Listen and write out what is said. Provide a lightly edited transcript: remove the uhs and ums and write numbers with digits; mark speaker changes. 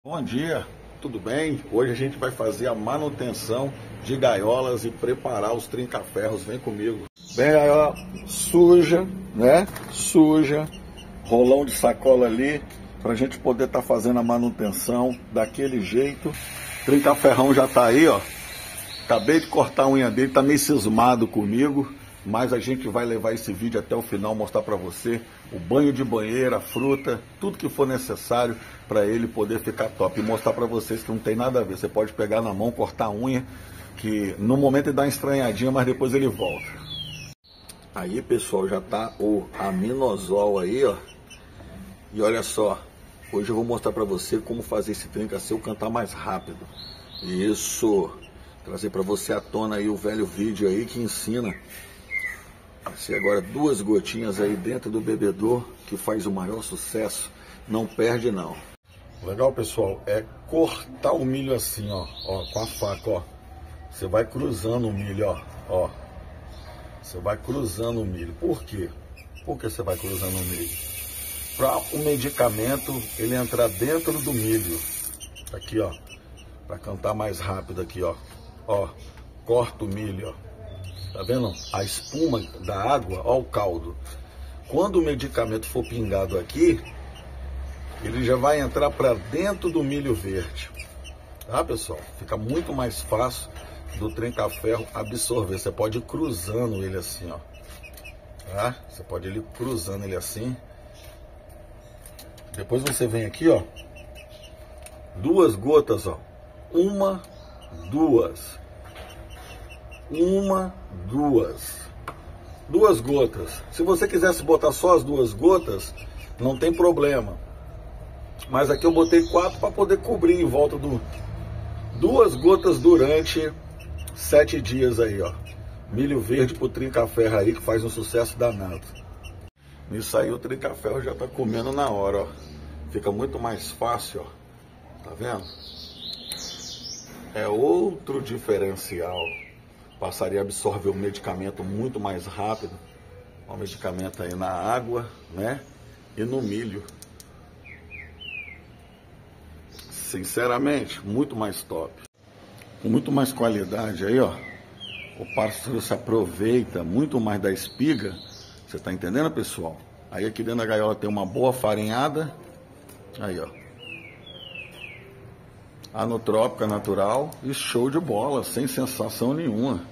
Speaker 1: Bom dia, tudo bem? Hoje a gente vai fazer a manutenção de gaiolas e preparar os trinca-ferros. Vem comigo. Bem, gaiola suja, né? Suja, rolão de sacola ali, pra gente poder estar fazendo a manutenção daquele jeito. Trinca-ferrão já tá aí, ó. Acabei de cortar a unha dele, tá meio cismado comigo, mas a gente vai levar esse vídeo até o final, mostrar para você o banho de banheira, a fruta, tudo que for necessário para ele poder ficar top. E mostrar para vocês que não tem nada a ver. Você pode pegar na mão, cortar a unha, que no momento ele dá uma estranhadinha, mas depois ele volta. Aí, pessoal, já tá o aminosol aí, ó. E olha só, hoje eu vou mostrar para você como fazer esse trinca seu cantar mais rápido. Isso! Trazer para você à tona aí o velho vídeo aí que ensina. Se agora 2 gotinhas aí dentro do bebedor, que faz o maior sucesso. Não perde não. Legal, pessoal, é cortar o milho assim, ó, com a faca, ó. Você vai cruzando o milho, ó. Você vai cruzando o milho. Por quê? Por que você vai cruzando o milho? Para o medicamento ele entrar dentro do milho. Aqui, ó. Para cantar mais rápido aqui, ó. Ó, corta o milho, ó. Tá vendo? A espuma da água, ó o caldo. Quando o medicamento for pingado aqui, ele já vai entrar para dentro do milho verde. Tá, pessoal? Fica muito mais fácil do trinca-ferro absorver. Você pode ir cruzando ele assim, ó. Tá? Você pode ir cruzando ele assim. Depois você vem aqui, ó. 2 gotas, ó. 1, 2. 1, 2. 2 gotas. Se você quisesse botar só as 2 gotas, não tem problema. Mas aqui eu botei 4 para poder cobrir em volta do 2 gotas durante 7 dias aí, ó. Milho verde pro trinca-ferro aí, que faz um sucesso danado. Isso aí o trinca-ferro já tá comendo na hora, ó. Fica muito mais fácil, ó. Tá vendo? É outro diferencial. Passaria a absorver o medicamento muito mais rápido. O medicamento aí na água, né? E no milho. Sinceramente, muito mais top. Com muito mais qualidade aí, ó. O parceiro se aproveita muito mais da espiga. Você tá entendendo, pessoal? Aí aqui dentro da gaiola tem uma boa farinhada. Aí, ó. Anotrópica natural e show de bola, sem sensação nenhuma.